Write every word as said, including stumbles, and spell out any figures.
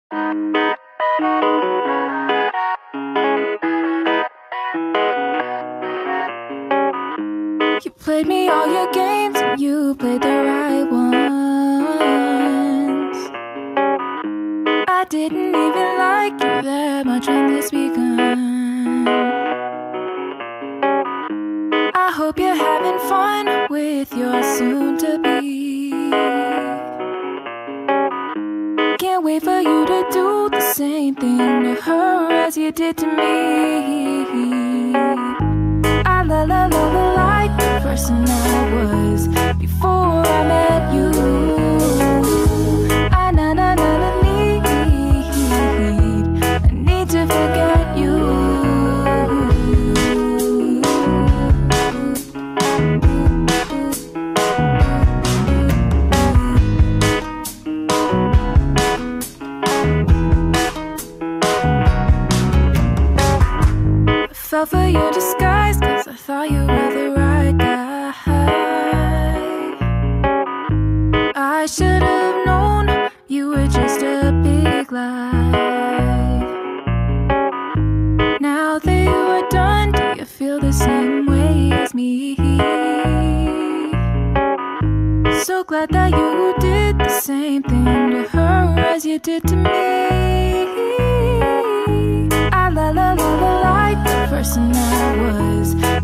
You played me all your games, and you played the right ones. I didn't even like you that much when this begun. I hope you're having fun with your soon-to-be. Can't wait for you to do the same thing to her as you did to me. I la la la la like the person I was before I met you. I na na na na need, I need to forget you. I fell for your disguise, cause I thought you were the right guy. I should have known you were just a big lie. Now that you are done, do you feel the same way as me? So glad that you did the same thing to her as you did to me. I la la la la like the person I was